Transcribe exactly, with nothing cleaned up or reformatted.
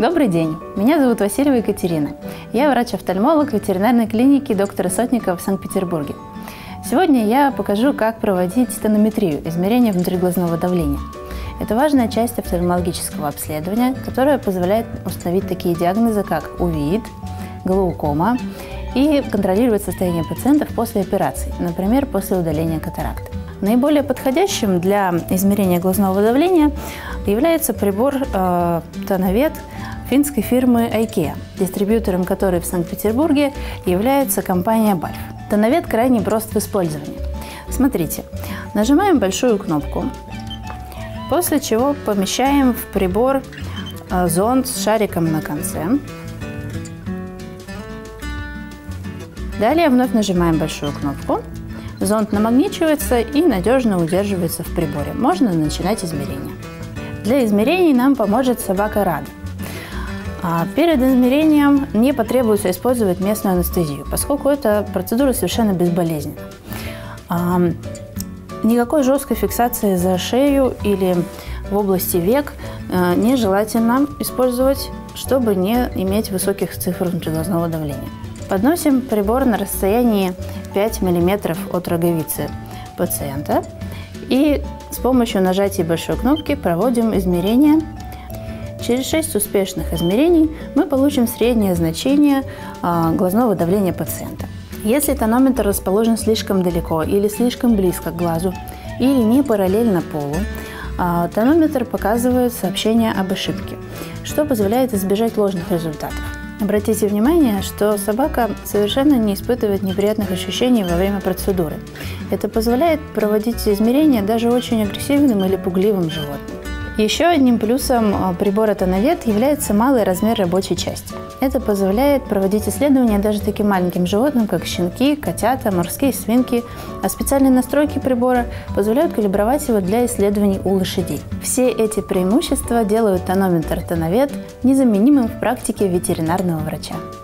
Добрый день, меня зовут Васильева Екатерина. Я врач-офтальмолог ветеринарной клиники доктора Сотникова в Санкт-Петербурге. Сегодня я покажу, как проводить тонометрию, измерение внутриглазного давления. Это важная часть офтальмологического обследования, которая позволяет установить такие диагнозы, как увеит, глаукома и контролировать состояние пациентов после операции, например, после удаления катаракты. Наиболее подходящим для измерения глазного давления является прибор э, тономет финской фирмы IKEA, дистрибьютором которой в Санкт-Петербурге является компания Balf. Тономет крайне прост в использовании. Смотрите, нажимаем большую кнопку, после чего помещаем в прибор э, зонд с шариком на конце. Далее вновь нажимаем большую кнопку. Зонд намагничивается и надежно удерживается в приборе. Можно начинать измерение. Для измерений нам поможет собака Рада. Перед измерением не потребуется использовать местную анестезию, поскольку эта процедура совершенно безболезненна. Никакой жесткой фиксации за шею или в области век нежелательно использовать, чтобы не иметь высоких цифр внутриглазного давления. Подносим прибор на расстоянии пять миллиметров от роговицы пациента и с помощью нажатия большой кнопки проводим измерение. Через шесть успешных измерений мы получим среднее значение э, глазного давления пациента. Если тонометр расположен слишком далеко или слишком близко к глазу или не параллельно полу, э, тонометр показывает сообщение об ошибке, что позволяет избежать ложных результатов. Обратите внимание, что собака совершенно не испытывает неприятных ощущений во время процедуры. Это позволяет проводить измерения даже очень агрессивным или пугливым животным. Еще одним плюсом прибора тономет является малый размер рабочей части. Это позволяет проводить исследования даже таким маленьким животным, как щенки, котята, морские свинки, а специальные настройки прибора позволяют калибровать его для исследований у лошадей. Все эти преимущества делают тонометр тономет незаменимым в практике ветеринарного врача.